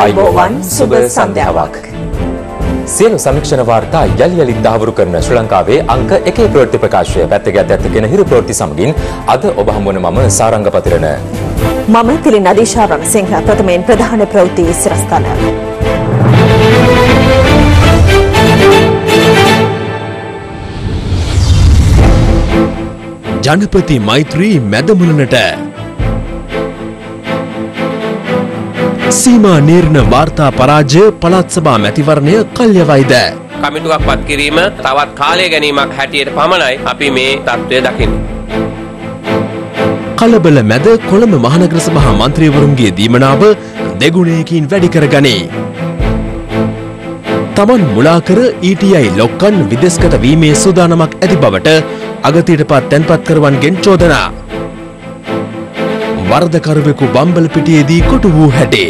ආයුබෝවන් සුබ සන්ධ්‍යාවක්. සියලු සමීක්ෂණ වාර්තා යලි දහවුරු කරන ශ්‍රී ලංකාවේ අංක 1 ප්‍රවෘත්ති ප්‍රකාශය පැත්තකට ඇත්තගෙන හිරු ප්‍රවෘත්ති සමගින් අද ඔබ හමුවන මම සාරංග පතිරණ. මම තිලින් අදීශා රණසිංහ. ප්‍රථමයෙන් ප්‍රධාන ප්‍රවෘත්ති සිරස්තල. ජනපති මෛත්‍රී මැදමුලනට සීමා නිර්ණ වාර්තා පරාජය පළාත් සභා මැතිවරණය කල්යවයිද කමිටුවක් පත් කිරීම තවත් කාලය ගැනීමක් හැටියට පමණයි අපි මේ තත්ත්වය දකින්නේ. කලබල මැද කොළඹ මහනගර සභා මන්ත්‍රීවරුන්ගේ දීමනාව දෙගුණයකින් වැඩි කරගනී. තමන් මුලා කර ETI ලොක්කන් විදෙස්ගත වීමේ සූදානමක් ඇති බවට අගතියටපත් තැන්පත්කරුවන්ගෙන් චෝදනා. වරදකරුවෙකු බම්බලපිටියේදී කොටු වූ හැටි.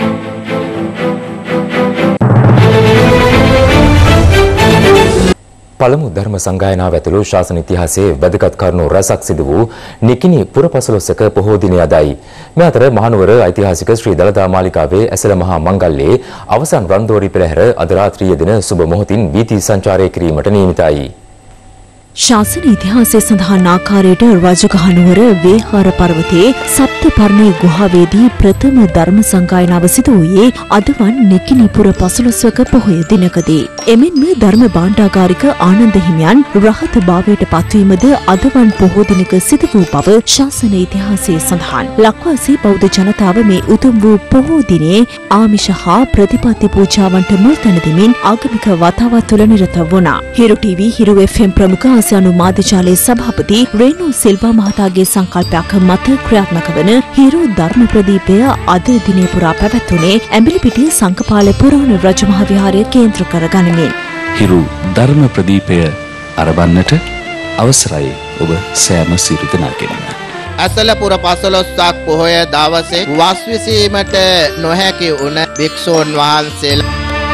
පළමු ධර්ම සංගායනාව ඇතුළු ශාසන ඉතිහාසයේ වැදගත් කරුණු රැසක් සිදු වූ නිකිණි පුරපසළොස්වක පොහෝ දිනය අදයි. මේ අතර මහනුවර ඓතිහාසික ශ්‍රී දළදා මාලිගාවේ ඇසළ මහා මංගල්‍යයේ අවසන් රන්දෝරි පෙරහැර අද රාත්‍රියේ දින සුබ මොහොතින් වීථි සංචාරය කිරීමට නියමිතයි. ශාසන ඉතිහාසයේ සඳහන් ආකාරයට රජගහනුවර වේහාර පර්වතයේ සප්තපර්ණී ගුහාවේදී ප්‍රථම ධර්ම සංගායනාව සිදු වූයේ අදවන් නිකිණිපුර පසළොස්වක පොහොය දිනකදී. එමෙන්ම ධර්ම භාණ්ඩාගාරික ආනන්ද හිමියන් රහත භාවයට පත්වීමද අදවන් පොහෝ දිනක සිදු වූ බව ශාසන ඉතිහාසයේ සඳහන්. ලක්වාසී බෞද්ධ ජනතාව මේ උතුම් වූ පොහෝ දිනේ ආමිෂ හා ප්‍රතිපත්ති පූජාවන්ට මුල් තැන දෙමින් ආගමික වතාවත් තුළ නිරත වුණා. හිරු TV හිරු FM ප්‍රමුඛ ආසියානු මාධ්‍යජාලයේ සභාපති රේනු සිල්වා මහතාගේ සංකල්පයක් මත ක්‍රියාත්මක වන හිරු ධර්ම ප්‍රදීපය අද දිනේ පුරා පැවැත්වුණේ ඇඹිලිපිටිය සංකපාල පුරාණ රජමහා විහාරය කේන්ද්‍ර කරගනිමින්. හිරු ධර්ම ප්‍රදීපය අරබන්නට අවසරයි ඔබ සෑම සියලු දෙනාගෙන්ම. ඇසළ පුර පසළොස්වක පොහොය දවසේ වස් විසීමට නොහැකි වුණ භික්ෂූන් වහන්සේලා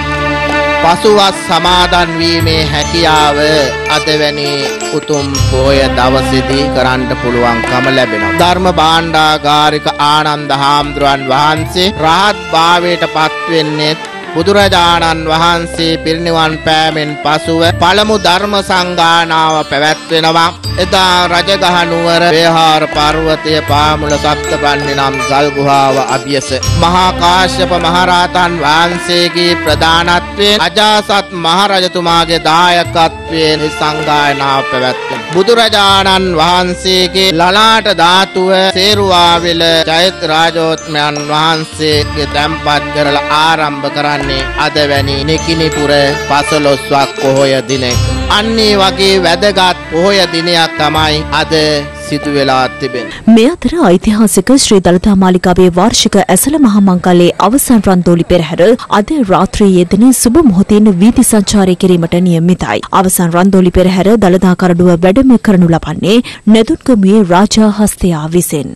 පසුවස් සමාදන් වීමේ හැකියාව අදවැනි උතුම් පොහොය දවසේදී කරන්න පුළුවන්කම ලැබෙනවා. ධර්ම භාණ්ඩාගාරික ආනන්ද හාමුදුරන් වහන්සේ රහත් භාවයට පත් වෙන්නේ බුදුරජාණන් වහන්සේ පිරිනිවන් පෑමෙන් පසුව පළමු ධර්ම සංගායනාව පැවැත්වෙනවා. එදා රජගහනුවර වේහාර පර්වතයේ පාමුල සප්තපර්ණි නම් ගල් ගුහාව අභියස මහා කාශ්‍යප මහරහතන් වහන්සේගේ ප්‍රධානත්වයෙන් අජාසත් මහරජතුමාගේ දායකත්වයෙන් සංගායනාව පැවැත්වෙනවා. බුදුරජාණන් වහන්සේගේ ලලාට ධාතුව සේරුවාවිල ජයත් රාජෝත්මයන් වහන්සේගේ තැන්පත් කරලා ආරම්භ කරන්නේ අදවැනි නිකිණිපුර පසළොස්වක පොහොය දිනක. අන්නේ වගේ වැදගත් පොහොය දිනයක් තමයි අද සිදු වෙලා තිබෙන්නේ. මේ අතර ඓතිහාසික ශ්‍රී දළදා මාලිගාවේ වාර්ෂික ඇසළ මහා මංගල්‍යයේ අවසන් රන්දෝලි පෙරහැර අද රාත්‍රියේ දින සුබ මොහොතින් වීථි සංචාරය කිරීමට නියමිතයි. අවසන් රන්දෝලි පෙරහැර දළදා කරඩුව වැඩම කරනු ලබන්නේ නෙදුත්ගමුවේ රාජා හස්තයා විසින්.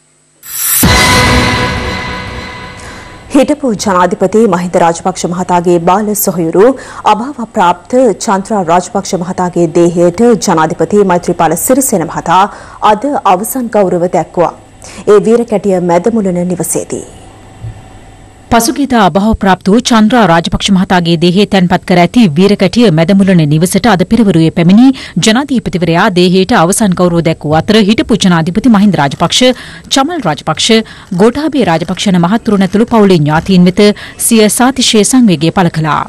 හිටපු ජනාධිපති මහින්ද රාජපක්ෂ මහතාගේ බාල සොහොයුරු අභාව ප්‍රාප්ත චන්ද්‍රා රාජපක්ෂ මහතාගේ දේහයට ජනාධිපති මෛත්‍රීපාල සිරිසේන මහතා අද අවසන් ගෞරව දැක්වුවා. ඒ වීරකැටිය මැදමුලන නිවසේදී. පසුගියදා අභාව ප්‍රාප්ත වූ චන්ද්‍රා රාජපක්ෂ මහතාගේ දේහය තැන්පත් කර ඇති වීරකැටිය මැදමුලන නිවසට අද පෙරවරුවේ පැමිණි ජනාධිපතිවරයා දේහයට අවසන් ගෞරව දැක්වූ අතර හිටපු ජනාධිපති මහින්ද රාජපක්ෂ, චමල් රාජපක්ෂ, ගෝඨාභය රාජපක්ෂ යන මහත්වරුන් ඇතුළු පවුලේ ඥාතීන් වෙත සිය සාතිශය සංවේගය පළ කළා.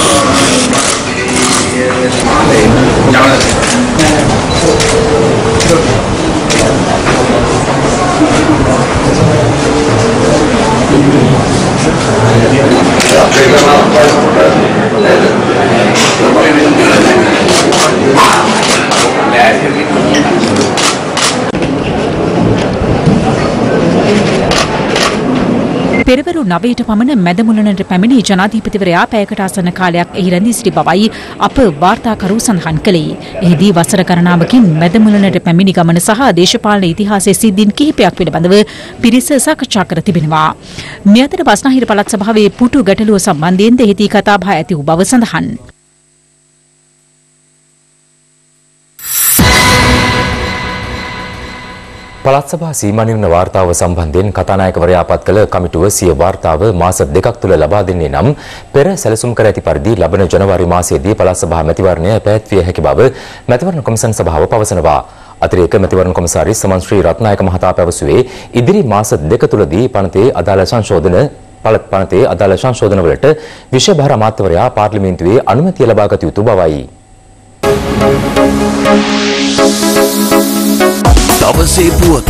පෙරවරු 9ට පමණ මැදමුලනට පැමිණි ජනාධිපතිවරයා පැයකට ආසන්න කාලයක් එහි රැඳී සිටි බවයි අප වාර්තාකරු සඳහන් කළේ. එහිදී වසර ගණනාවකින් මැදමුලනට පැමිණි ගමන සහ දේශපාලන ඉතිහාසයේ සිද්ධීන් කිහිපයක් පිළිබඳව පිරිස සාකච්ඡා කර තිබෙනවා. මේ අතර බස්නාහිර පළාත් සභාවේ පුටු ගැටලුව සම්බන්ධයෙන් දෙහිදී කතාබහ ඇති වූ බව සඳහන්. පළාත් සභා සීමා නිර්ණය වාර්තාව සම්බන්ධයෙන් කතානායකවරයා පත් කළ කමිටුව සිය වාර්තාව මාස 2ක් තුළ ලබා දෙන්නේ නම් පෙර සැලසුම් කර ඇති පරිදි ලබන ජනවාරි මාසයේදී පළාත් සභා මැතිවරණය පැවැත්විය හැකි බව මැතිවරණ කොමිසම් සභාව පවසනවා. අතිරේක මැතිවරණ කොමසාරිස් සමන් ශ්‍රී රත්නායක මහතා පැවසුවේ ඉදිරි මාස 2 තුළදී පනතේ අදාළ සංශෝධනවලට විෂය භාර අමාත්‍යවරයා පාර්ලිමේන්තුවේ අනුමැතිය ලබා ගත යුතු බවයි. දවසේ පුවත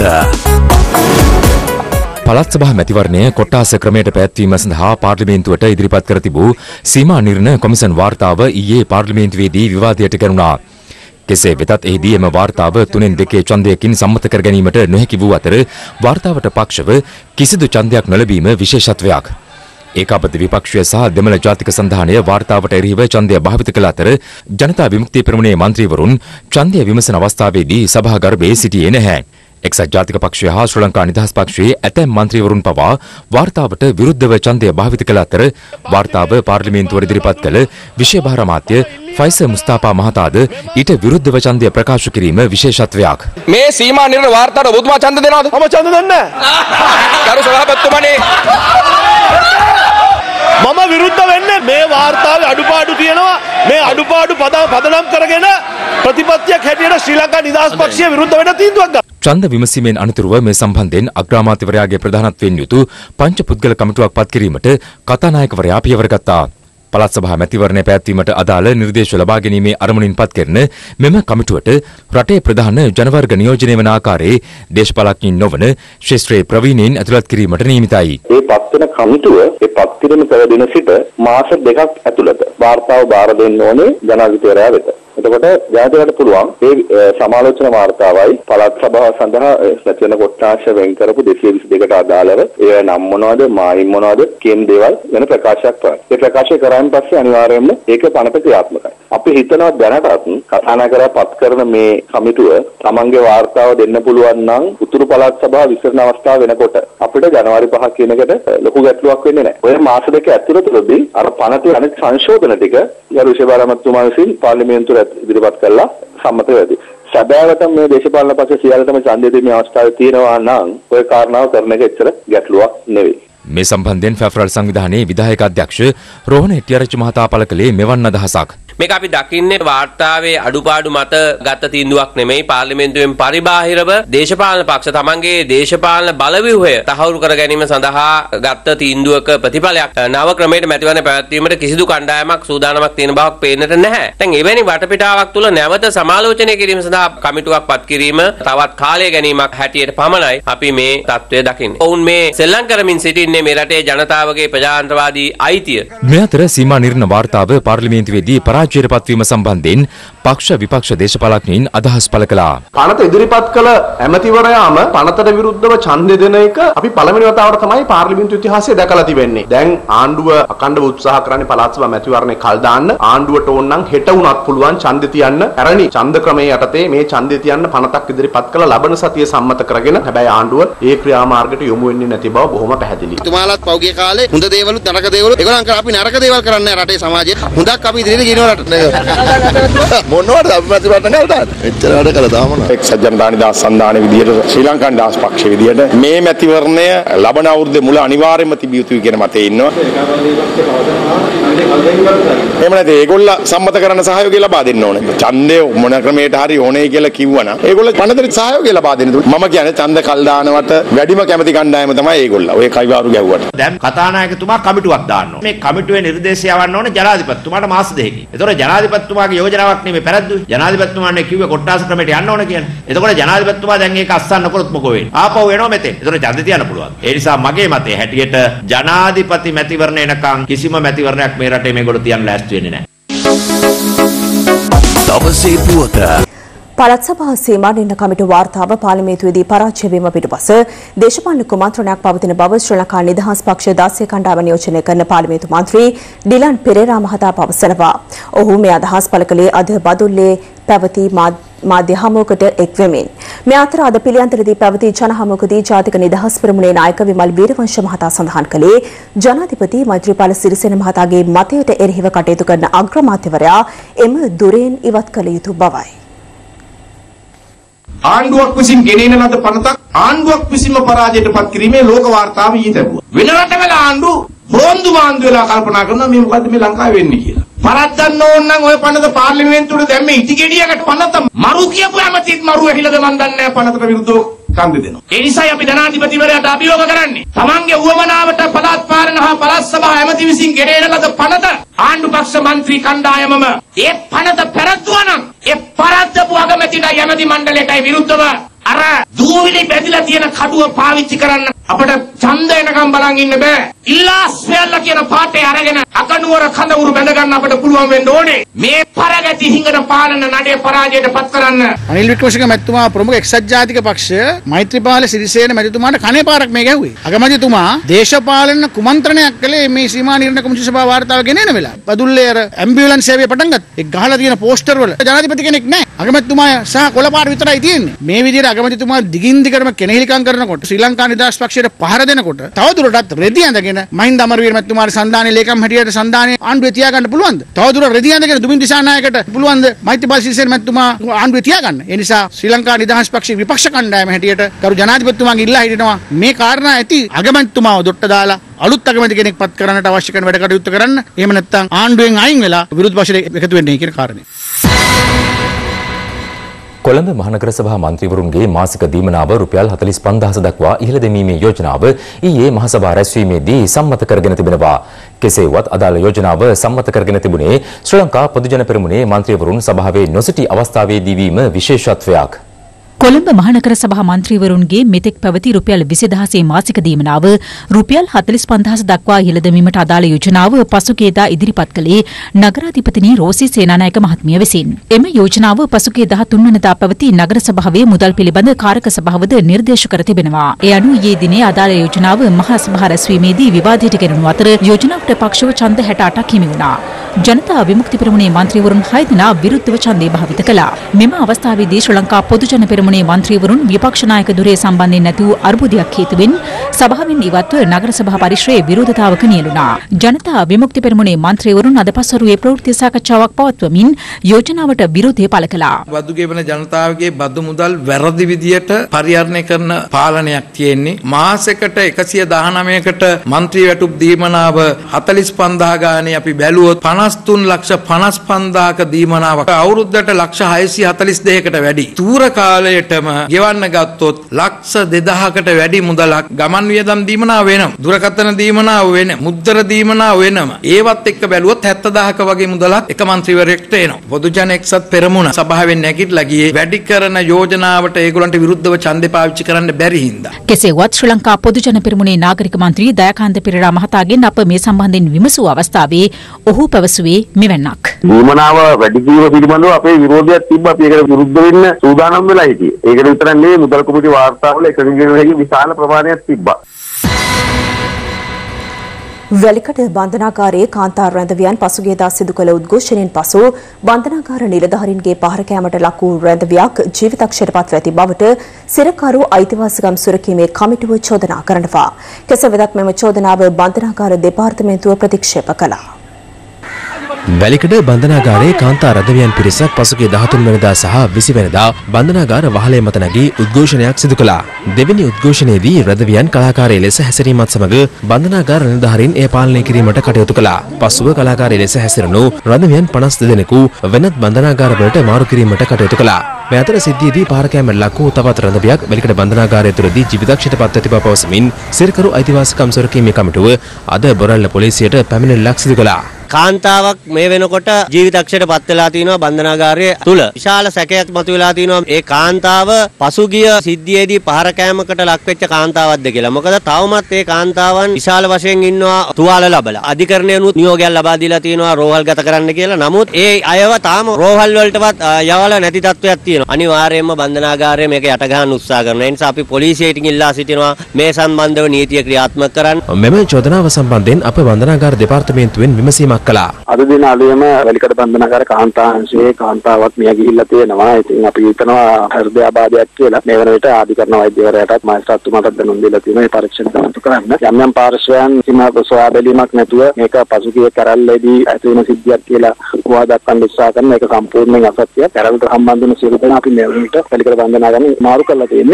පළාත් සභා මැතිවරණය කොට්ටාස ක්‍රමයට පැවැත්වීම සඳහා පාර්ලිමේන්තුවට ඉදිරිපත් කර තිබූ සීමා නිර්ණය කොමිසම් වාර්තාව ඊයේ පාර්ලිමේන්තුවේදී විවාදයට ගැනුණා. කෙසේ වෙතත් එහිදී එම වාර්තාව 3/2 ඡන්දයකින් සම්මත කර ගැනීමට නොහැකි වූ අතර වාර්තාවට පක්ෂව කිසිදු ඡන්දයක් නොලැබීම විශේෂත්වයක්. ඒකාබද්ධ විපක්ෂය සහ දෙමළ ජාතික සන්ධානය වාර්තාවට එරෙහිව ඡන්දය භාවිත කළ අතර ජනතා විමුක්ති පෙරමුණේ මන්ත්‍රීවරුන් ඡන්දය විමසන අවස්ථාවේදී සභාගර්භයේ සිටියේ නැහැ. එක්සත් ජාතික පක්ෂය හා ශ්‍රී ලංකා නිදහස් පක්ෂයේ ඇතැම් මන්ත්‍රීවරුන් පවා වාර්තාවට විරුද්ධව ඡන්දය භාවිත කළ අතර වාර්තාව පාර්ලිමේන්තුවට ඉදිරිපත් කළ විෂය භාර අමාත්‍ය ෆයිසර් මුස්තාපා මහතාද ඊට විරුද්ධව ඡන්දය ප්‍රකාශ කිරීම විශේෂත්වයක්. මේ සීමා නිර්ණය වාර්තාවට ඔබතුමා ඡන්ද දෙනවද? මම ඡන්ද දෙන්නේ නැහැ. කරු සභාපතිතුමනි මම විරුද්ධ වෙන්නේ මේ වාර්තාවේ අඩුපාඩු තියෙනවා. මේ අඩුපාඩු පදනම් කරගෙන ප්‍රතිපත්තියක් හැටියට ශ්‍රී ලංකා නිදහස් පක්ෂය විරුද්ධ වෙන තීන්දුවක් ගන්න. ඡන්ද විමසීමෙන් අනතුරුව මේ සම්බන්ධයෙන් අග්‍රාමාත්‍යවරයාගේ ප්‍රධානත්වයෙන් යුතු පංච පුද්ගල කමිටුවක් පත් කිරීමට කතානායකවරයා පියවර ගත්තා. පළාත් සභා මැතිවරණය පැවැත්වීමට අදාළ නිර්දේශ ලබා ගැනීමේ අරමුණින් පත් කරන මෙම කමිටුවට රටේ ප්‍රධාන ජනවර්ග නියෝජනය වන ආකාරයේ දේශපාලඥයින් නොවන ශාස්ත්‍රීය ප්‍රවීණයින් ඇතුළත් කිරීමට නියමිතයි. මේ පත්වන කමිටුව ඒ පත් කිරීම පැවැදෙන සිට මාස 2ක් ඇතුළත වාර්තාව බාර දෙන්න ඕනේ ජනාධිපතිවරයා වෙත. එතකොට ජනතාවට පුළුවන් මේ සමාලෝචන වාර්තාවයි පළාත් සභාව සඳහා සැචන කොට්ටාශ වෙන් කරපු 222කට අදාළව ඒ නම් මොනවද මායිම් මොනවද කියන දේවල් වෙන ප්‍රකාශයක් කරනවා. ඒ ප්‍රකාශය කරායින් පස්සේ අනිවාර්යයෙන්ම ඒක පනත ක්‍රියාත්මකයි. අපි හිතනවා දැනටත් කතානායකයා පත් කරන මේ කමිටුව තමන්ගේ වාර්තාව දෙන්න පුළුවන් නම් උතුරු පළාත් සභාව විසරණ අවස්ථාව වෙනකොට අපිට ජනවාරි 5 කියන එකට ලොකු ගැටලුවක් වෙන්නේ නැහැ. ඔය මාස දෙක ඇතුළතදී අර පනතේ අනෙක් සංශෝධන ටික ගරු විශේෂ විසින් පාර්ලිමේන්තුවට ඉදිරිපත් කළා සම්මත වෙදී. සැබෑවටම මේ දේශපාලන පක්ෂ සියල්ලටම ඡන්දය දීමේ අවස්ථාවේ තියෙනවා නම් ඔය කාරණාව කරන එක එච්චර ගැටලුවක් නෙවෙයි. මේ සම්බන්ධයෙන් ෆෙඩරල් සංවිධානයේ විධායක අධ්‍යක්ෂ රෝහණ හෙට්ටිආරච්චි මහතා පළ කළේ මෙවන් අදහසක්. මේක අපි දකින්නේ වාර්තාවේ අඩුපාඩු මත ගත තීන්දුවක් නෙමෙයි පාර්ලිමේන්තුවෙන් පරිබාහිරව දේශපාලන පක්ෂ තමන්ගේ දේශපාලන බලව්‍යුහය තහවුරු කර ගැනීම සඳහා ගත්ත තීන්දුවක ප්‍රතිඵලයක්. නව ක්‍රමයට මැතිවරණ පැවැත්වීමට කිසිදු කණ්ඩායමක් සූදානමක් තියෙන බවක් පේන්නට නැහැ. දැන් එවැනි වටපිටාවක් තුළ නැවත සමාලෝචනය කිරීම සඳහා කමිටුවක් පත් කිරීම තවත් කාලය ගැනීමක් හැටියට පමණයි අපි මේ තත්ත්වය දකින්නේ. ඔවුන් මේ සෙල්ලම් කරමින් සිටින්නේ මේ රටේ ජනතාවගේ ප්‍රජාතන්ත්‍රවාදී අයිතිය. මේ අතර සීමා නිර්ණය වාර්තාව පාර්ලිමේන්තුවේදී පරාජයට පත්වීම සම්බන්ධයෙන් පක්ෂ විපක්ෂ දේශපාලඥයින් අදහස් පළ කළා. පනත ඉදිරිපත් කළ ඇමතිවරයාම පනතට විරුද්ධව ඡන්දය දෙන එක අපි පළවෙනි වතාවට තමයි පාර්ලිමේන්තු ඉතිහාසයේ දැකලා තිබෙන්නේ. දැන් ආණ්ඩුව අඛණ්ඩව උත්සාහ කරන්නේ පළාත් සභා මැතිවරණේ කල් දාන්න. ආණ්ඩුවට ඕන නම් හෙට වුණත් පුළුවන් ඡන්දය තියන්න. පැරණි ඡන්ද ක්‍රමයේ යටතේ මේ ඡන්දය තියන්න පනතක් ඉදිරිපත් කළ ලබන සතිය සම්මත කරගෙන හැබැයි ආණ්ඩුව ඒ ක්‍රියාමාර්ගයට යොමු වෙන්නේ නැති බව බොහොම පැහැදිලියි. තුමාලත් පෞගේ කාලේ හොඳ දේවලුත් නරක දේවලුත් ඒගොල්ලන් කර අපි නරක දේවල් කරන්නේ රටේ සමාජයේ. හොඳක් අපි ඉදිරියට ගෙනවලට මොනවද අපි මැතිවරණ කරලා එච්චර වැඩ කළා තාම නෑ. එක්සත් ජනතා නිදහස් සන්ධානයේ විදියට ශ්‍රී ලංකා නිදහස් පක්ෂයේ විදියට මේ මැතිවරණය ලබන අවුරුද්දේ මුල අනිවාර්යයෙන්ම තිබිය යුතුයි කියන මතයේ ඉන්නවා. එහෙම නැත්නම් ඒගොල්ලෝ සම්මත කරන සහයෝගය ලබා දෙන්න ඕනේ. ඡන්දය මොන ක්‍රමයකට හරි ඕනේ කියලා කිව්වනම් ඒගොල්ලෝ පනතට සහයෝගය ලබා දෙන්න. මම කියන්නේ ඡන්ද කල් දානවට වැඩිම කැමති කණ්ඩායම තමයි ඒගොල්ලෝ. ඔය කයිවාරු ගැහුවට. දැන් කතානායකතුමා කමිටුවක් දාන්න ඕනේ. මේ කමිටුවේ නිර්දේශය යවන්න ඕනේ ජනාධිපතිතුමාට මාස දෙකකින්. ඒතකොට ජනාධිපතිතුමාගේ යෝජනාවක් නෙමෙයි පැරද්දුවේ. ජනාධිපතිතුමානේ කිව්වේ කොට්ටාස ක්‍රමයට යන්න ඕනේ කියලා. එතකොට ජනාධිපතිතුමා දැන් ඒක අස්සන්න කරොත් මොකෝ වෙන්නේ? ආපහු එනවා මෙතෙන්. එතකොට ඡන්ද තියන්න පුළුවන්. ඒ නිසා මගේ මතය හැටියට ජනාධිපති මැතිවරණ එනකන් කිසිම මැතිවරණයක් මේ රටේ මේගොල්ලෝ තියන්න ලෑස්ති වෙන්නේ නැහැ. දවසේ පුවත පළාත් සභා සීමා නිර්ණය කමිටු වාර්තාව පාර්ලිමේන්තුවේදී පරාජය වීම පිටපස දේශපාලන කුමන්ත්‍රණයක් පවතින බව ශ්‍රී ලංකා නිදහස් පක්ෂ 16 කණ්ඩායම නියෝජනය කරන පාර්ලිමේන්තු මන්ත්‍රී ඩිලන් පෙරේරා මහතා පවසනවා. ඔහු මේ අදහස් පළ කළේ අද බදුල්ලේ පැවති මාධ්‍ය හමුවකට එක් වෙමින්. මේ අතර අද පිළියන්තරදී පැවති ජන හමුවකදී ජාතික නිදහස් පෙරමුණේ නායක විමල් වීරවංශ මහතා සඳහන් කළේ ජනාධිපති මෛත්‍රීපාල සිරිසේන මහතාගේ මතයට එරෙහිව කටයුතු කරන අග්‍රාමාත්‍යවරයා එම දුරෙන් ඉවත් කළ යුතු බවයි. ආණ්ඩුවක් විසින් ගෙනෙන ලද පනතක් ආණ්ඩුවක් විසින්ම පරාජයට පත් කිරීමේ ලෝක වාර්තාව ඊට ලැබුවා. වෙන රටවල ආණ්ඩු රෝන්දු මාන්දු වෙලා කල්පනා කරනවා මේ මොකද්ද මේ ලංකාවේ වෙන්නේ කියලා. පරද්දන්න ඕන නම් ඔය පනත පාර්ලිමේන්තුවට දැම්මේ ඉටිගෙඩියකට පනත මරු කියපු හැමතිත් මරු ඇහිලද මන් දන්නේ නැහැ පනතට විරුද්ධව කන්ද දෙනවා. ඒ නිසායි අපි ජනාධිපතිවරයාට අභියෝග කරන්නේ. තමන්ගේ උවමනාවට පළාත් පාලන හා පළාත් සභා ඇමති විසින් ගෙනෙන ලද පනත ආණ්ඩු පක්ෂ മന്ത്രി කණ්ඩායමම ඒ පනත පෙරතුවා නම් ඒ පරද්දපු අගමැතිට ඇමති මණ්ඩලයටයි විරුද්ධව අර දූවිලි බැඳිලා තියෙන කඩුව පාවිච්චි කරන්න අපිට ඡන්ද එනකම් බලන් ඉන්න බෑ. ඉල්ලාස් වෙල්ලා කියන පාටේ අරගෙන අකනුවර කඳවුරු බැඳ ගන්න අපිට පුළුවන් වෙන්න ඕනේ. මේ පරගති හිඟන පාලන නඩේ පරාජයට පත් කරන්න. අනිල් වික්‍රමසිංහ මැතිතුමා ප්‍රමුඛ එක්සත් ජාතික පක්ෂය මෛත්‍රීපාල සිරිසේන මැතිතුමාට කනේ පාරක් මේ ගැහුවේ. අගමැතිතුමා දේශපාලන කුමන්ත්‍රණයක් කළේ මේ සීමා නිර්ණය කොමිෂන් සභාව වාර්තාව ගෙනෙන වෙලාව. බදුල්ලේ අර ඇම්බියුලන්ස් සේවය පටන් ගත්තා. ඒ ගහලා තියෙන පෝස්ටර් වල ජනාධිපති කෙනෙක් නැහැ. අගමැතිතුමා සහ කොළපාට විතරයි තියෙන්නේ. මේ විදිහට අගමැතිතුමා දිගින් දිගටම කෙනෙහිලිකම් කරනකොට ශ්‍රී ලංකා නිදහස් පක්ෂයට පහර දෙනකොට තවදුරටත් රෙදි ඇඳගෙන මහින්ද අමරවීර මැතිතුමාට සන්දානයේ ලේකම් හැටියට සන්දානයේ ආණ්ඩුවේ තියාගන්න පුළුවන්ද? තවදුරටත් රෙදි ඇඳගෙන දුමින් දිසානායකට පුළුවන්ද මෛත්‍රීපාල සිරිසේන මැතිතුමා ආණ්ඩුවේ තියාගන්න? ඒ නිසා ශ්‍රී ලංකා නිදහස් පක්ෂයේ විපක්ෂ කණ්ඩායම හැටියට කරු ජනාධිපතිතුමාගේ ඉල්ලා හිටිනවා මේ කාරණා ඇති අගමැතිතුමාව දොට්ට දාලා අලුත් අගමැති කෙනෙක් පත් කරන්නට අවශ්‍ය කරන වැඩ කටයුතු කරන්න. එහෙම නැත්නම් ආණ්ඩුවෙන් අයින් වෙලා විරුද්ධ පක්ෂයට එකතු වෙන්නේ කියන කාරණේ. කොළඹ මහනගර සභා මන්ත්‍රීවරුන්ගේ මාසික දීමනාව රුපියල් 45000 දක්වා ඉහළ දැමීමේ යෝජනාව ඊයේ මහ සභා රැස්වීමේදී සම්මත කරගෙන තිබෙනවා. කෙසේ වුවත් අදාළ යෝජනාව සම්මත කරගෙන තිබුණේ ශ්‍රී ලංකා පොදුජන පෙරමුණේ මන්ත්‍රීවරුන් සභාවේ නොසිටි අවස්ථාවේදී වීම විශේෂත්වයක්. කොළඹ මහනගර සභා මන්ත්‍රීවරුන්ගේ මෙතෙක් පැවති රුපියල් 20000 මාසික දීමනාව රුපියල් 45000 දක්වා ඉහළ දැමීමට අදාළ යෝජනාව පසුගියදා ඉදිරිපත් කළේ නගරාධිපතිනි රෝසි සේනානායක මහත්මිය විසින්. එම යෝජනාව පසුගියදා 3 වෙනිදා පැවති නගර සභාවේ මුදල් පිළිබඳ කාරක සභාවද නිර්දේශ කර තිබෙනවා. ඒ අනුව ඊයේ දිනේ අදාළ යෝජනාව මහා සභා රැස්වීමේදී විවාදයට ගෙනුණු අතර යෝජනාවට පක්ෂව ඡන්ද 68ක් හිමි වුණා. ජනතා විමුක්ති පෙරමුණේ මන්ත්‍රීවරුන් 6 දෙනා විරුද්ධව ඡන්දය භාවිත කළා. මෙම අවස්ථාවේදී ශ්‍රී ලංකා පොදුජන පෙරමුණේ මන්ත්‍රීවරුන් විපක්ෂ නායක දුරේ සම්බන්ධයෙන් නැති වූ අර්බුදයක් හේතුවෙන් සභාවෙන් ඉවත්ව නගර සභා පරිශ්‍රයේ විරෝධතාවක නියැලුණා. ජනතා විමුක්ති පෙරමුණේ මන්ත්‍රීවරුන් අද පස්වරුවේ ප්‍රවෘත්ති සාකච්ඡාවක් පවත්වමින් යෝජනාවට විරෝධය පළ කළා. බදු ගෙවන ජනතාවගේ බදු මුදල් වැරදි විදියට පරිහරණය කරන පාලනයක් තියෙන්නේ. මාසෙකට 119කට මන්ත්‍රී වැටුප් දීමනාව 45000 ගානේ අපි බැලුවොත් 53,55,000ක දීමනාවක් අවුරුද්දට 642කට වැඩි. තූර කාලයටම ගෙවන්න ගත්තොත් ලක්ෂ 2000කට වැඩි මුදලක් ගමන් වියදම් දීමනාව වෙනම. දුරකථන දීමනාව වෙන, මුද්දර දීමනාව වෙනම. ඒවත් එක්ක බැලුවොත් 70000ක වගේ මුදලක් එක මන්ත්‍රීවරයෙක්ට එනවා. පොදුජන එක්සත් පෙරමුණ සභාවෙන් නැගිටලා ගියේ වැඩි කරන යෝජනාවට ඒගොල්ලන්ට විරුද්ධව ඡන්දේ පාවිච්චි කරන්න බැරි හින්දා. කෙසේ වුවත් ශ්‍රී ලංකා පොදුජන පෙරමුණේ නාගරික මන්ත්‍රී දයාකාන්ත පෙරේරා මහතාගෙන් අප මේ සම්බන්ධයෙන් විමසූ අවස්ථාවේ ඔහු පැවසුවේ මෙවැන්නක්. දීමනාව වැඩි කිරීම පිළිබඳව අපේ විරෝධයක් තිබ්බා. අපි ඒකට විරුද්ධ වෙන්න සූදානම් වෙලා හිටියේ. ඒකට විතරක් නෙවෙයි මුදල් කොමිටු වාර්තාවල එකඟ වෙන හැකි විශාල ප්‍රමාණයක් තිබ්බා. වැලිකඩ බන්ධනාගාරයේ කාන්තාර රැඳවියන් පසුගියදා සිදු කළ උද්ඝෝෂණයෙන් පසු බන්ධනාගාර නිලධාරීන්ගේ පහර කෑමට ලක් වූ රැඳවියක් ජීවිතක්ෂයට පත්ව ඇති බවට සිරකරු අයිතිවාසිකම් සුරකීමේ කමිටුව චෝදනා කරනවා. කෙසේ වෙතත් මෙම චෝදනාව බන්ධනාගාර දෙපාර්තමේන්තුව ප්‍රතික්ෂේප කළා. වැලිකඩ බන්ධනාගාරයේ කාන්තා රැඳවියන් පිරිසක් පසුගිය 13 වෙනිදා සහ 20 වෙනිදා බන්ධනාගාර වහලේ මත නැගී උද්ඝෝෂණයක් සිදු කළා. දෙවෙනි උද්ඝෝෂණයේදී රැඳවියන් කලාකාරී ලෙස හැසිරීමත් සමග බන්ධනාගාර නිලධාරීන් එය පාලනය කිරීමට කටයුතු කළා. පසුව කලාකාරී ලෙස හැසිරුණු රැඳවියන් 52 දෙනෙකු වෙනත් බන්ධනාගාර වලට මාරු කිරීමට කටයුතු කළා. මේ අතර සිද්ධියේදී පහර කෑමට ලක් වූ තවත් රැඳවියක් වැලිකඩ බන්ධනාගාරය තුළදී ජීවිතක්ෂයට පත් ඇති බව පවසමින් සිරකරු අයිතිවාසිකම් සුරකීමේ කමිටුව අද බොරැල්ල පොලිසියට පැමිණිල්ලක් සිදු කළා. කාන්තාවක් මේ වෙනකොට ජීවිතක්ෂයට පත් වෙලා තිනවා බන්ධනාගාරයේ තුල. විශාල සැකයක් මතුවලා තිනවා ඒ කාන්තාව පසුගිය සිද්ධියේදී පහර කෑමකට ලක් වෙච්ච කාන්තාවක්ද කියලා. මොකද තවමත් ඒ කාන්තාවන් විශාල වශයෙන් ඉන්නවා තුවාල ලැබලා. අධිකරණයනුත් නියෝගයක් ලබා දීලා තිනවා රෝහල් ගත කරන්න කියලා. නමුත් ඒ අයව තාම රෝහල් වලටවත් යවලා නැති තත්ත්වයක් තියෙනවා. අනිවාර්යයෙන්ම බන්ධනාගාරය මේක යට ගන්න උත්සාහ කරනවා. ඒ නිසා අපි පොලිසියට ඉල්ලා සිටිනවා මේ සම්බන්ධව නීතිය ක්‍රියාත්මක කරන්න. මෙම චෝදනාව සම්බන්ධයෙන් අප බන්ධනාගාර දෙපාර්තමේන්තුවෙන් විමසීමක් පෙන්වීමක් කළා. අද දින අලුයම වැලිකඩ බන්ධනාගාර කාන්තාංශයේ කාන්තාවක් මිය ගිහිල්ලා තියෙනවා. ඉතින් අපි හිතනවා හෘදයාබාධයක් කියලා. මේ වන විට ආධිකරණ වෛද්‍යවරයාටත් මහේස්ත්‍රාත්තුමාටත් දැනුම් දීලා තියෙනවා. මේ පරීක්ෂණ කරන්න. යම් යම් පාර්ශ්වයන් සීමා සොයා බැලීමක් නැතුව මේක පසුගිය කැරැල්ලේදී ඇති වෙන සිද්ධියක් කියලා කුවා දක්වන්න උත්සාහ කරන මේක සම්පූර්ණයෙන් අසත්‍යයක්. කැරැල්ලට සම්බන්ධ වෙන සියලු දෙනා අපි මේ වන විට වැලිකඩ බන්ධනාගාරේ මාරු කරලා තියෙන්නේ.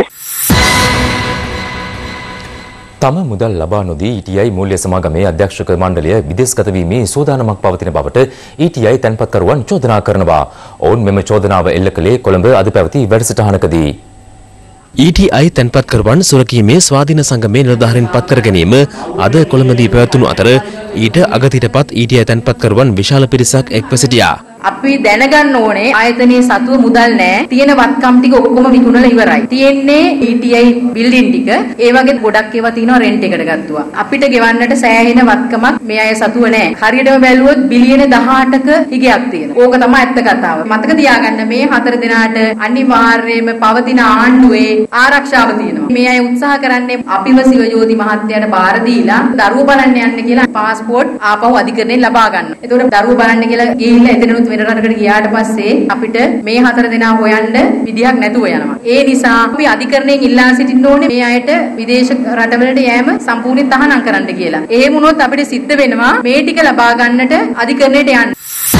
තම මුදල් ලබා නොදී ETI මූල්‍ය සමාගමේ අධ්‍යක්ෂක මණ්ඩලය විදේශගත වීමේ සූදානමක් පවතින බවට ETI තැන්පත්කරුවන් චෝදනා කරනවා. ඔවුන් මෙම චෝදනාව එල්ල කළේ කොළඹ අද පැවති වැඩසටහනකදී. ETI තැන්පත්කරුවන් සුරකීමේ ස්වාධීන සංගමේ නිලධාරීන් පත් කර ගැනීම අද කොළඹදී පැවතුණු අතර ඊට අගතිටපත් ETI තැන්පත්කරුවන් විශාල පිරිසක් එක්ව සිටියා. අපි දැනගන්න ඕනේ ආයතනයේ සතුව මුදල් නැහැ. තියෙන වත්කම් ටික ඔක්කොම විකුණලා ඉවරයි. තියෙන්නේ ETI බිල්ඩින් ටික. ඒ වගේ ගොඩක් ඒවා තියෙනවා රෙන්ට් එකට ගත්තා. අපිට ගෙවන්නට සෑහෙන වත්කමක් මේ අය සතුව නැහැ. හරියටම බැලුවොත් බිලියන 18ක හිගයක් තියෙනවා. ඕක තමයි ඇත්ත කතාව. මතක තියාගන්න මේ හතර දෙනාට අනිවාර්යයෙන්ම පවතින ආණ්ඩුවේ ආරක්ෂාව තියෙනවා. මේ අය උත්සාහ කරන්නේ අපිව සිවජෝති මහත්තයාට බාර දීලා දරුවෝ බලන්න යන්න කියලා පාස්පෝර්ට් ආපහු අධිකරණයෙන් ලබා ගන්න. එතකොට දරුවෝ බලන්න කියලා ගිහිල්ලා එතනනුත් වෙන රටකට ගියාට පස්සේ අපිට මේ හතර දෙනා හොයන්න විදියක් නැතුව යනවා. ඒ නිසා අපි අධිකරණයෙන් ඉල්ලා සිටින්න ඕනේ මේ අයට විදේශ රටවලට යෑම සම්පූර්ණයෙන් තහනම් කරන්න කියලා. එහෙම වුණොත් අපිට සිද්ධ වෙනවා මේ ටික ලබා ගන්නට අධිකරණයට යන්න.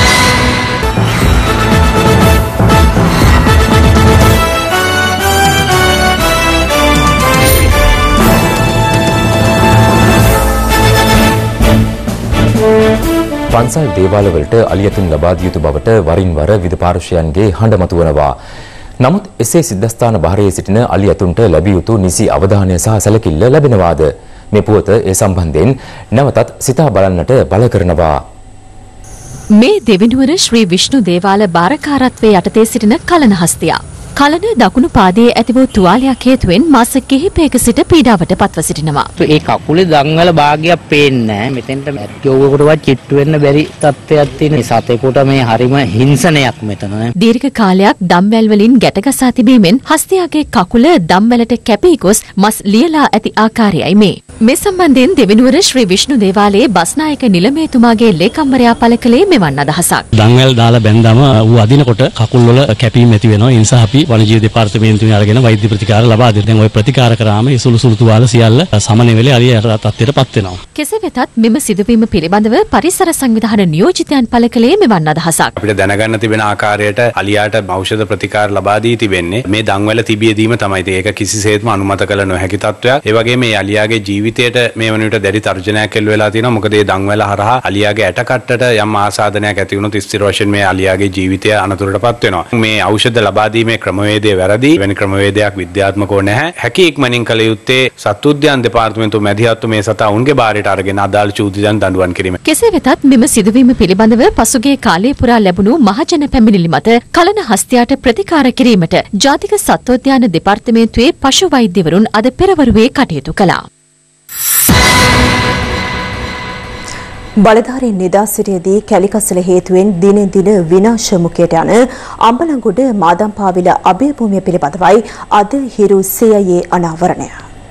පන්සල් දේවාලවලට අලියතුන් ලබා දිය යුතු බවට වරින් වර විවිධ පාර්ශ්වයන්ගේ හඬ මතුවනවා. නමුත් එසේ සිද්ධාස්ථාන භාරයේ සිටින අලියතුන්ට ලැබිය යුතු නිසි අවධානය සහ සැලකිල්ල ලැබෙනවාද? මේ පුවත ඒ සම්බන්ධයෙන් නැවතත් සිතා බලන්නට බල කරනවා. මේ දෙවිනුවර ශ්‍රී විෂ්ණු දේවාල බාරකාරත්වයේ යටතේ සිටින කලන හස්තියා. කලන දකුණු පාදයේ ඇති වූ තුවාලයක් හේතුවෙන් මාස කිහිපයක සිට පීඩාවට පත්ව සිටිනවා. ඒ කකුලේ දංගල භාගයක් පේන්නේ නැහැ. මෙතෙන්ට යෝගකටවත් චිට්ටු වෙන්න බැරි තත්ත්වයක් තියෙන. සතේකට මේ හරිම හිංසනයක් මෙතන. දීර්ඝ කාලයක් දම්වැල් වලින් ගැටගසා තිබීමෙන් හස්තියාගේ කකුල දම්වැලට කැපී ගොස් මස් ලියලා ඇති ආකාරයයි මේ. මේ සම්බන්ධයෙන් දෙවිනුවර ශ්‍රී විෂ්ණු දේවාලයේ බස්නායක නිලමේතුමාගේ ලේකම්වරයා පළ කළේ මෙවන් අදහසක්. දම්වැල් දාලා බැන්දාම ඌ අදිනකොට කකුල් වල කැපීම් ඇති වෙනවා. ඒ නිසා අපි වනජීවි දෙපාර්තමේන්තුවෙන් අරගෙන වෛද්‍ය ප්‍රතිකාර ලබා දෙන්න. දැන් ওই ප්‍රතිකාර කරාම ඒ සුළු සුළු තුවාල සියල්ල සමන වෙලේ අලිය තත්ත්වයටපත් වෙනවා. කෙසේ වෙතත් මෙම සිදුවීම පිළිබඳව පරිසර සංවිධාන නියෝජිතයන් පළ කළේ මෙවන් අදහසක්. අපිට දැනගන්න තිබෙන ආකාරයට අලියාට ඖෂධ ප්‍රතිකාර ලබා දී තිබෙන්නේ මේ දන්වැල තිබියදීම තමයි. ඒක කිසිසේත්ම අනුමත කළ නොහැකි තත්ත්වයක්. ඒ වගේම මේ අලියාගේ ජීවිතයට මේ වන විට දැඩි තර්ජනයක් එල්ල වෙලා තියෙනවා. මොකද මේ දන්වැල හරහා අලියාගේ ඇටකට්ටට යම් ආසාදනයක් ඇති වුණොත් ස්ථිර වශයෙන් මේ අලියාගේ ජීවිතය අනතුරටපත් වෙනවා. මේ ඖෂධ ලබා දීමේ ක්‍රමවේදය වැරදි. වෙන ක්‍රමවේදයක් විද්‍යාත්මකව නැහැ. හැකි ඉක්මනින් කළ යුත්තේ සත්තු උද්‍යාන දෙපාර්තමේන්තුව මැදිහත්ව මේ සතා උන්ගේ බාරයට අරගෙන අදාළ චූතියන් දඬුවම් කිරීම. කෙසේ වෙතත් මෙම සිදුවීම පිළිබඳව පසුගිය කාලය පුරා ලැබුණු මහජන පැමිණිලි මත කලන හස්තියාට ප්‍රතිකාර කිරීමට ජාතික සත්වෝද්‍යාන දෙපාර්තමේන්තුවේ පශු වෛද්‍යවරුන් අද පෙරවරුවේ කටයුතු කළා. බලධාරීන් නිදා සිටියේදී කැලිකස්සල හේතුවෙන් දිනෙන් දින විනාශ මුඛයට යන අම්බලන්ගොඩ මාදම්පාවිල අභය භූමිය පිළිබඳවයි අද හිරු CIA අනාවරණය.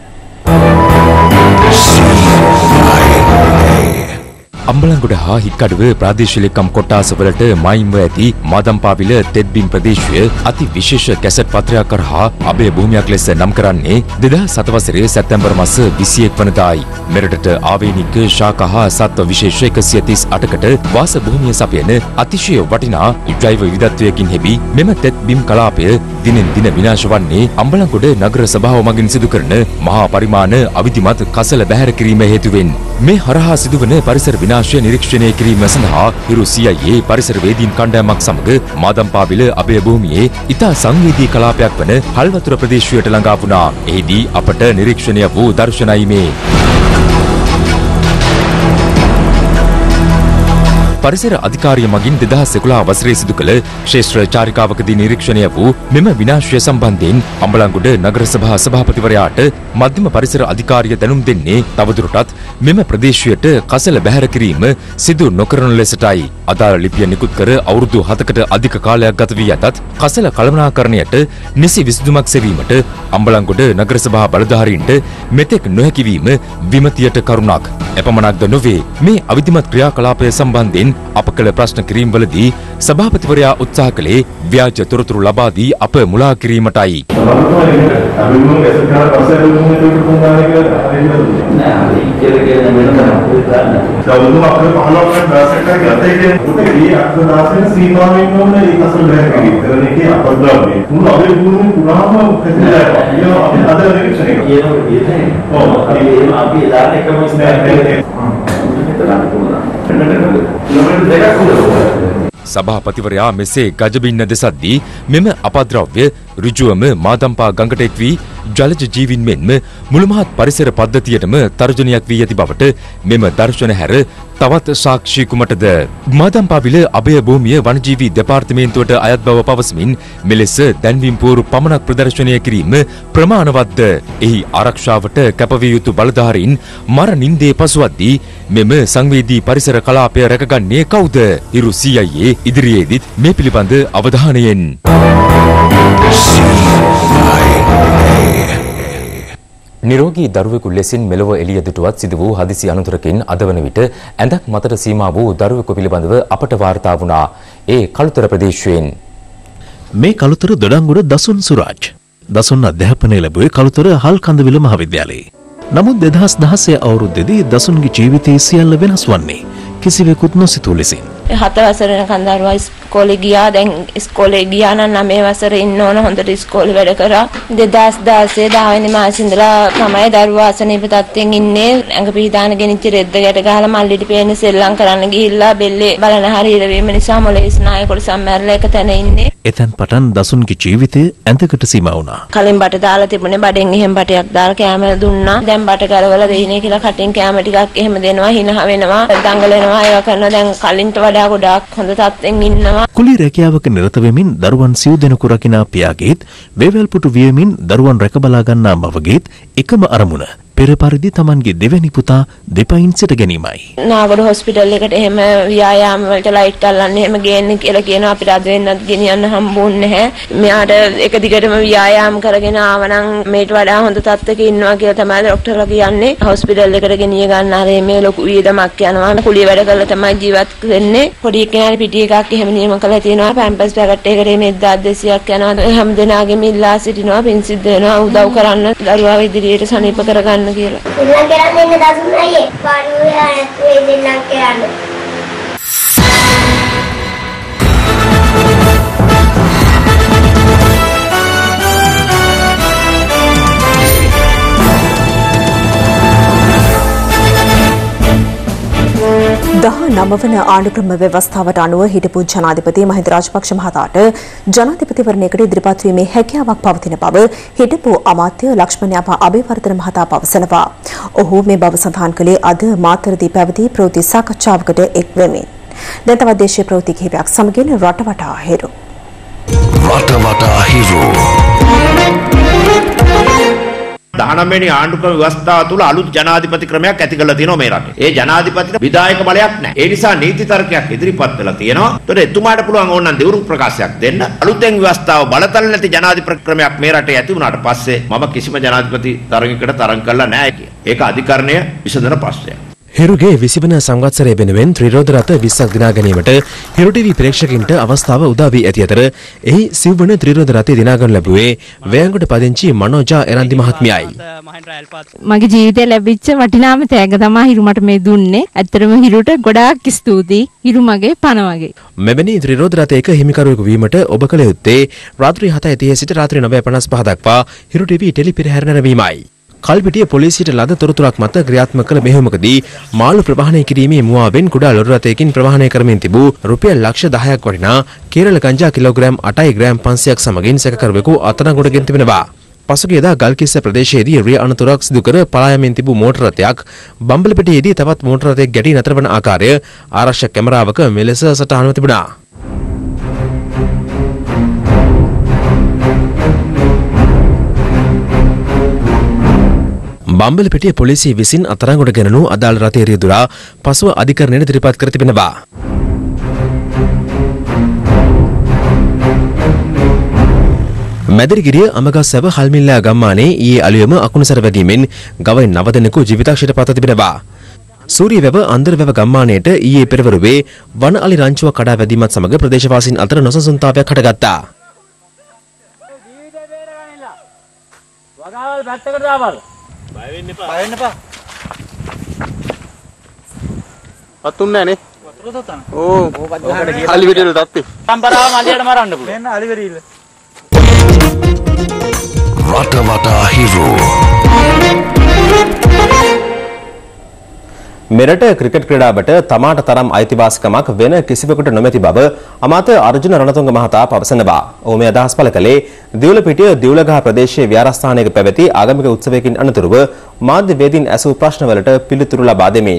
අම්බලන්ගොඩ හා හික්කඩුව ප්‍රාදේශීය ලේකම් කොට්ටාසවලට මයින්ව ඇති මාදම්පාවිල තෙත්බිම් ප්‍රදේශය අති විශේෂ කැසට් පත්‍රයක් කරහා අභය භූමියක් ලෙස නම් කරන්නේ 2007 වසරේ සැප්තැම්බර් මාස 21 වනදායි. මෙරටට ආවේනික ශාක හා සත්ව විශේෂ 138කට වාස භූමිය සපයන අතිශය වටිනා ජෛව විවිධත්වයකින් හෙබි මෙම තෙත්බිම් කලාපය දිනෙන් දින විනාශ වන්නේ අම්බලන්ගොඩ නගර සභාව මගින් සිදු කරන මහා පරිමාණ අවිධිමත් කසල බැහැර කිරීම හේතුවෙන් මේ හරහා සිදුවන පරිසර විනාශය නිරීක්ෂණය කිරීම සඳහා හිරු CIA පරිසරවේදීන් කණ්ඩායමක් සමග මාදම්පාවිල අභය භූමියේ ඉතා සංවේදී කලාපයක් වන හල්වතුර ප්‍රදේශයට ළඟා වුණා. එහිදී අපට නිරීක්ෂණය වූ දර්ශනයි මේ. පරිසර අධිකාරිය මගින් 2011 වසරේ සිදු කළ ශ්‍රේෂ්ඨ චාරිකාවකදී නිරීක්ෂණය වූ මෙම විනාශය සම්බන්ධයෙන් අම්බලන්ගොඩ නගර සභා සභාපතිවරයාට මධ්‍යම පරිසර අධිකාරිය දැනුම් දෙන්නේ තවදුරටත් මෙම ප්‍රදේශයට කසල බැහැර කිරීම සිදු නොකරන ලෙසටයි. අදාළ ලිපිය නිකුත් කර අවුරුදු 7කට අධික කාලයක් ගත වී ඇතත් කසල කළමනාකරණයට නිසි විසඳුමක් සෙවීමට අම්බලන්ගොඩ නගර සභා බලධාරීන්ට මෙතෙක් නොහැකි වීම විමතියට කරුණක්. එපමණක්ද නොවේ මේ අවිධිමත් ක්‍රියාකලාපය සම්බන්ධයෙන් අප කළ ප්‍රශ්න කිරීම්වලදී සභාපතිවරයා උත්සාහ කළේ ව්‍යාජ තොරතුරු ලබා දී අප මුලා කිරීමටයි. සභාපතිවරයා මෙසේ ගජබින්න දෙසද්දී මෙම අපද්‍රව්‍ය ඍජුවම මාදම්පා ගඟට එක් වී ජලජ ජීවීන් මෙන්ම මුළුමහත් පරිසර පද්ධතියටම තර්ජනයක් වී ඇති බවට මෙම දර්ශන හැර තවත් සාක්ෂි කුමටද? මාදම්පාවිල අභය භූමිය වනජීවී දෙපාර්තමේන්තුවට අයත් බව පවසමින් මෙලෙස දැන්වීම් පුවරු පමණක් ප්‍රදර්ශනය කිරීම ප්‍රමාණවත්ද? එහි ආරක්ෂාවට කැපවිය යුතු බලධාරීන් මර නින්දේ පසුවද්දී මෙම සංවේදී පරිසර කලාපය රැකගන්නේ කවුද? හිරු CIA ඉදිරියේදීත් මේ පිළිබඳ අවධානයෙන් නිරෝගී දරුවෙකු ලෙසින් මෙලොව එළිය දුටුවත් සිදු වූ හදිසි අනතුරකින් අද වන විට ඇඳක් මතට සීමා වූ දරුවෙකු පිළිබඳව අපට වාර්තා වුණා. ඒ කළුතර ප්‍රදේශයෙන්. මේ කළුතර දොඩංගොඩ දසුන් සුරාජ්. දසුන් අධ්‍යාපනය ලැබුවේ කළුතර හල් කඳවිල මහාවිද්‍යාලයේ. නමුත් 2016 අවුරුද්දේදී දසුන්ගේ ජීවිතයේ සියල්ල වෙනස් වන්නේ කිසිවෙකුත් නොසිතූ ලෙසින්. 7 වසරේ දරුවා ඉස්කෝලේ ගියා. දැන් ඉස්කෝලේ ගියා නම් 9 වසරේ ඉන්න ඕන. හොඳට ඉස්කෝලේ වැඩ කරා. 2016 10 වෙනි මාසේ ඉඳලා තමයි දරුවා අසනීප තත්ත්වයෙන් ඉන්නේ. ඇඟ පිහිදාන ගෙනිච්ච රෙද්ද ගැට ගහලා මල්ලිට පේන සෙල්ලම් කරන්න ගිහිල්ලා බෙල්ලේ බලන හරියට වීම නිසා මොලේ ස්නායු කොටස සම්මැරලා එක තැන ඉන්නේ. එතෙන් පටන් දසුන්ගේ ජීවිතය ඇඳකට සීමා වුණා. කලින් බට දාලා තිබුණේ බඩෙන් එහෙම බටයක් දාලා කෑම දුන්නා. දැන් බට කරවලා දෙයිනේ කියලා කටින් කෑම ටිකක් එහෙම දෙනවා. හිනහ වෙනවා. දඟලනවා. ඒවා කරනවා. දැන් කලින්ට වඩා ගොඩාක් හොඳ තත්ත්වෙන් ඉන්නවා. කුලී රැකියාවක නිරත වෙමින් දරුවන් සිව් දෙනෙකු රකිනා පියාගේත් වේවැල්පුටු වියමින් දරුවන් රැක බලා ගන්නා මවගේත් එකම අරමුණ පෙර පරිදි Tamanගේ දෙවැනි පුතා දෙපයින් සිට ගැනීමයි. නාගොඩ හොස්පිටල් එකට එහෙම ව්‍යායාම වලට ලයිට් අල්ලන්න එහෙම ගේන්න කියලා කියනවා. අපිට අද වෙන්නත් ගෙනියන්න හම්බුන්නේ නැහැ. මෙයාට එක දිගටම ව්‍යායාම කරගෙන ආවනම් මේට වඩා හොඳ තත්ත්වයක ඉන්නවා කියලා තමයි ડોක්ටර්ලා කියන්නේ. හොස්පිටල් එකට ගෙනිය ගන්න ආරේ මේ ලොකු වියදමක් යනවා. කුලිය වැඩ කරලා තමයි ජීවත් වෙන්නේ. පොඩි කෙනාට පිටි එකක් එහෙම නියම කරලා තියෙනවා. පැම්පර්ස් පැකට් එකකට මේ 1200ක් යනවා. හැම දෙනාගේම ඉල්ලා සිටිනවා. පින් සිද්ධ වෙනවා. උදව් කරන්න දරුවාව ඉදිරියට සනීප කරගන්න කියලා. දෙන්නම් කරන්නේ දසුන් අයියේ. පාරුවේ ආයේ දෙන්නම් කරන්නේ. නවවන ආණ්ඩුක්‍රම ව්‍යවස්ථාවට අනුව හිටපු ජනාධිපති මහින්ද රාජපක්ෂ මහතාට ජනාධිපතිවරණයකට ඉදිරිපත් වීමේ හැකියාවක් පවතින බව හිටපු අමාත්‍ය ලක්ෂ්මන්‍යාපා අබේවර්ධන මහතා පවසනවා. ඔහු මේ බව සඳහන් කළේ අද මාතරදී පැවති ප්‍රවෘත්ති සාකච්ඡාවකට එක් වෙමින්. දැන් තවත් දේශීය ප්‍රවෘත්ති කිහිපයක් සමගින් රටවටා හිරු. රටවටා හිරු 19 වෙනි ආණ්ඩුක්‍රම ව්‍යවස්ථාව තුළ අලුත් ජනාධිපති ක්‍රමයක් ඇති කරලා තියෙනවා මේ රටේ. ඒ ජනාධිපතිට විධායක බලයක් නැහැ. ඒ නිසා නීති තර්කයක් ඉදිරිපත් වෙලා තියෙනවා. ඒතකොට එතුමාට පුළුවන් ඕනනම් දෙවුරු ප්‍රකාශයක් දෙන්න. අලුතෙන් ව්‍යවස්ථාව බලතල නැති ජනාධිපති ක්‍රමයක් මේ රටේ ඇති වුණාට පස්සේ මම කිසිම ජනාධිපති තරගයකට තරඟ කරලා නැහැ කිය. ඒක අධිකරණය විසඳන ප්‍රශ්නයක්. හිරුගේ 20 වන සංවත්සරය වෙනුවෙන් ත්‍රිරෝද රථ 20ක් දිනා ගැනීමට හිරු ටීවී ප්‍රේක්ෂකින්ට අවස්ථාව උදා වී ඇති අතර එහි සිව්වන ත්‍රිරෝද රථය දිනා ගනු ලැබුවේ වෑංගොඩ පදිංචි මනෝජා එරන්දි මහත්මියයි. මගේ ජීවිතේ ලැබිච්ච වටිනාම තෑග තමයි හිරු මට මේ දුන්නේ. ඇත්තටම හිරුට ගොඩාක් ස්තුතියි. හිරු මගේ පණ වගේ. මෙවැනි ත්‍රිරෝද රථයක හිමිකරුවෙකු වීමට ඔබ කළ යුත්තේ රාත්‍රී 7:30 සිට රාත්‍රී 9:55 දක්වා හිරු ටීවී ටෙලිපෙරහැර නැරඹීමයි. කල්පිටිය පොලිසියට ලද තොරතුරක් මත ක්‍රියාත්මක කළ මෙහෙයුමකදී මාළු ප්‍රවාහනය කිරීමේ මුවාවෙන් කුඩා ලොරි රථයකින් ප්‍රවාහනය කරමින් තිබූ රුපියල් ලක්ෂ 10ක් වටිනා කේරළ ගංජා කිලෝග්‍රෑම් 8 ග්‍රෑම් 500ක් සමගින් සැකකරුවෙකු අත්අඩංගුවට ගෙන තිබෙනවා. පසුගියදා ගල්කිස්ස ප්‍රදේශයේදී රිය අනතුරක් සිදු කර පලා යමින් තිබූ මෝටර රථයක් බම්බලපිටියේදී තවත් මෝටර රථයක් ගැටී නතර වන ආකාරය ආරක්ෂක කැමරාවක මෙලෙස සටහන්ව තිබුණා. බම්බලපිටිය පොලිසිය විසින් අත්අඩංගුවට ගෙනනු අදාළ රථය රියදුරා පසුව අධිකරණයට ඉදිරිපත් කර තිබෙනවා. මැදිරිගිරිය අමගස්සව හල්මිල්ලා ගම්මානයේ ඊයේ අලුයම අකුණුසර වැදීමෙන් ගවයින් 9 දෙනෙකු ජීවිතක්ෂයට පත් තිබෙනවා. සූරියවැව අන්දරවැව ගම්මානයට ඊයේ පෙරවරුවේ වන අලි රංචුව කඩා වැදීමත් සමග ප්‍රදේශවාසීන් අතර නොසන්සුන්තාවයක් හටගත්තා. වගාවල් පැත්තකට දාපල්. බය වෙන්න එපා. වතුන්නේ නැනේ. වතුර තතන. ඕ. අලි විදියට තත්ති. සම්පරාව මල්ලියට මරන්න පුළුවන්. මෙන්න අලි වෙරිල්ල. රට වටා හිරු මෙරට ක්‍රිකට් ක්‍රීඩාවට තමාට තරම් අයිතිවාසිකමක් වෙන කිසිවෙකුට නොමැති බව අමාත්‍ය අර්ජුන රණතුංග මහතා පවසනවා. ඔහු මේ අදහස් පළ කළේ දිවුලපිටිය දිවුලගහ ප්‍රදේශයේ විහාරස්ථානයක පැවති ආගමික උත්සවයකින් අනතුරුව මාධ්‍ය වේදීන් ඇසූ ප්‍රශ්නවලට පිළිතුරු ලබා දෙමින්.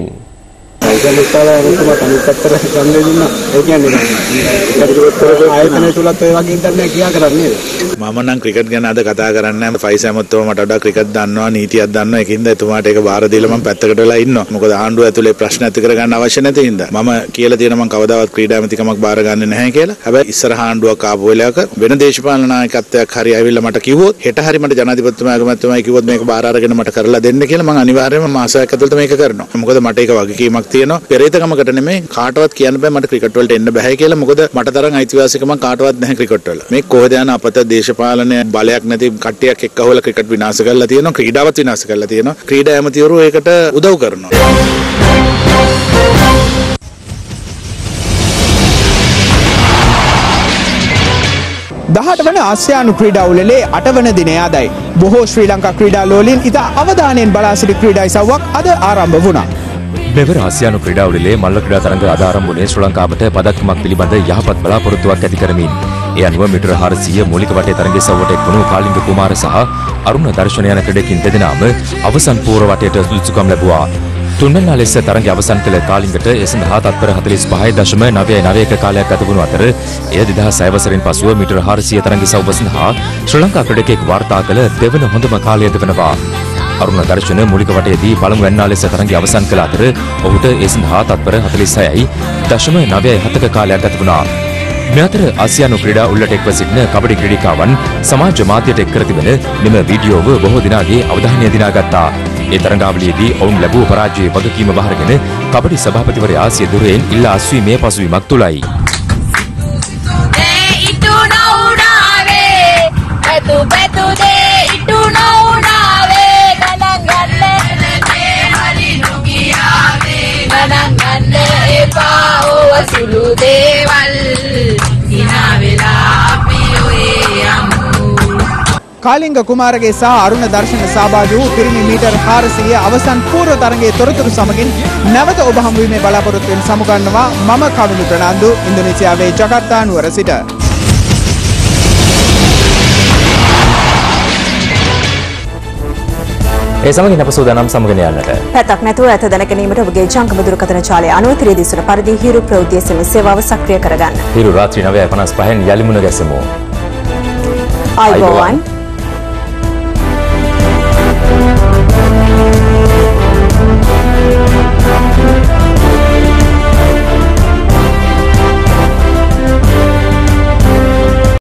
මම නම් ක්‍රිකට් ගැන අද කතා කරන්නේ නැහැ. ෆයිස් හැමෝටම මට වඩා ක්‍රිකට් දන්නවා, නීතියක් දන්නවා. ඒකින්ද එතුමාට ඒක බාර දීලා මම පැත්තකට වෙලා ඉන්නවා. මොකද ආණ්ඩුව ඇතුලේ ප්‍රශ්න ඇති කරගන්න අවශ්‍ය නැති හින්දා. මම කියලා තියෙනවා මම කවදාවත් ක්‍රීඩා ඇමතිකමක් බාර ගන්නේ නැහැ කියලා. හැබැයි ඉස්සරහ ආණ්ඩුවක් ආපු වෙලාවක වෙන දේශපාලන නායකත්වයක් හරි ඇවිල්ලා මට කිව්වොත් හෙට හරි මට ජනාධිපතිතුමා අගමැතිතුමා කිව්වොත් මේක බාර අරගෙන මට කරලා දෙන්න කියලා මම අනිවාර්යයෙන්ම මාසයක් ඇතුළත මේක කරනවා. මොකද මට ඒක වගකීමක් තියෙනවා. පෙරේතකමකට නෙමෙයි කාටවත් කියන්න බෑ මට ක්‍රිකට් වලට එන්න බෑ කියලා. මොකද මට තරම් අයිතිවාසිකමක් කාටවත් නැහැ ක්‍රිකට් වල. මේ කොහෙද යන අපත දේශපාලන බලයක් නැති කට්ටියක් එක්කහොල ක්‍රිකට් විනාශ කරලා තියෙනවා. ක්‍රීඩාවත් විනාශ කරලා තියෙනවා. ක්‍රීඩා ඇමතිවරු ඒකට උදව් කරනවා. 18 වන ආසියානු ක්‍රීඩා උළෙලේ 8 වන දිනය අදයි. බොහෝ ශ්‍රී ලංකා ක්‍රීඩා ලෝලීන් ඉතා අවධානයෙන් බලා සිටි ක්‍රීඩා ඉසව්වක් අද ආරම්භ වුණා. මෙවර ආසියානු ක්‍රීඩා උළෙලේ මල්ල ක්‍රීඩා තරඟ අද ආරම්භ වුණේ ශ්‍රී ලංකාවට පදක්කමක් පිළිබඳ යහපත් බලාපොරොත්තුවක් ඇති කරමින්. ඒ අනුව මීටර 400 මූලික වටේ තරඟයේ සවුවට එක්වුණු කාලිංග කුමාර සහ අරුණ දර්ශන යන ක්‍රීඩකින් දෙදෙනාම අවසන් පූර්ව වටේට සුදුසුකම් ලැබුවා. තුන්වන ලෙස තරඟය අවසන් කළ කාලිංගට ඒ සඳහා තත්පර 45.991 කාලයක් ගත වුණු අතර එය 2006 වසරෙන් පසුව මීටර 400 තරඟයේ සවුව සඳහා ශ්‍රී ලංකා ක්‍රීඩකයෙක් වාර්තා කළ දෙවන හොඳම කාලයද වෙනවා. අරුණ දර්ශන මූලික වටේදී පළමු වැන්නා ලෙස තරඟය අවසන් කළ අතර ඔහුට ඒ සඳහා තත්පර 46.97ක කාලයක් ගත වුණා. මේ අතර ආසියානු ක්‍රීඩා උළෙලට එක්ව සිටින කබඩි ක්‍රීඩිකාවන් සමාජ මාධ්‍යයට එක් කර තිබෙන මෙම වීඩියෝව බොහෝ දිනාගේ අවධානය දිනාගත්තා. ඒ තරඟාවලියේදී ඔවුන් ලැබූ පරාජයේ වගකීම බහරගෙන කබඩි සභාපතිවරයා සියදුරෙන් ඉල්ලා අස්වීමේ පසුබිමක් තුලයි. කාලිංග කුමාරගේ සහ අරුණ දර්ශන සහභාගී වූ පිරිමි මීටර් 400 අවසන් පූර්ව තරගයේ තොරතුරු සමගින් නැවත ඔබ හමු වීමේ බලාපොරොත්තුවෙන් සමුගන්නවා මම කවිනු ප්‍රනාන්දු ඉන්දුනීසියාවේ ජකාර්තා නුවර සිට. ඒ සමගින් අප සූදානම් සමගන යන්නට. පැතක් නැතුව ඇත දැනගැනීමට ඔබගේ ජංගම දුරකථන ජාලය 93 දිසුන පරිදි හිරු ප්‍රවෘත්ති SMS සේවාව සක්‍රිය කරගන්න. හිරු රාත්‍රී 9:55න් යලි මුණ ගැසෙමු. ආයුබෝවන්.